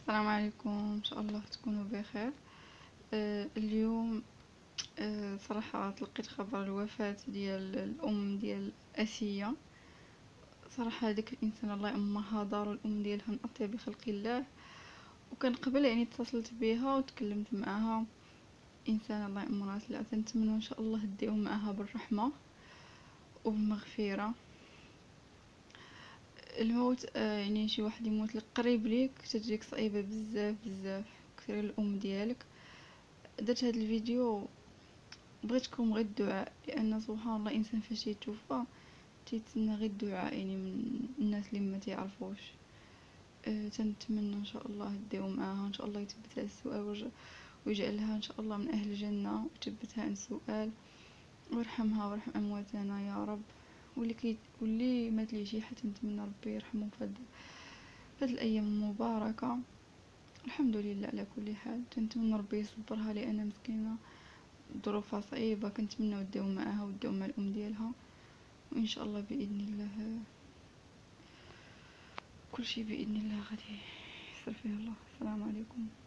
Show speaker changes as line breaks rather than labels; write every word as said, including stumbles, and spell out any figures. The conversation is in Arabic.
السلام عليكم، ان شاء الله تكونوا بخير. آه اليوم آه صراحة تلقيت خبر الوفاة ديال الام ديال اسية. صراحة هذيك الانسان الله يأمرها دار الام ديالها من اطيب خلق الله، وكان قبل يعني اتصلت بها وتكلمت معها. انسان الله يأمرها لا تنتمنى ان شاء الله تديو معها بالرحمة وبالمغفرة. الموت آه يعني شي واحد يموت لك قريب ليك تجيك صعيبة بزاف بزاف، كثير الام ديالك. درت هاد الفيديو بغيتكم غير الدعاء، لان سبحان الله الانسان فاش يتوفى تيتسنى غير الدعاء يعني من الناس اللي ما تعرفوش. أه تنتمنى ان شاء الله ديو معاها، ان شاء الله يثبتها السؤال ويجعلها ان شاء الله من اهل الجنه، ويثبتها عن السؤال ويرحمها ويرحم امواتنا يا رب. واللي كي واللي مات ليه شي حد نتمنى ربي يرحمه في هاد الايام المباركه. الحمد لله على كل حال. تنتمنى ربي يصبرها لان مسكينه ظروفها صعيبة، كنتمنى ديو معاها وديو مع الأم ديالها، وإن شاء الله بإذن الله كل شي بإذن الله غادي يسر فيه الله. السلام عليكم.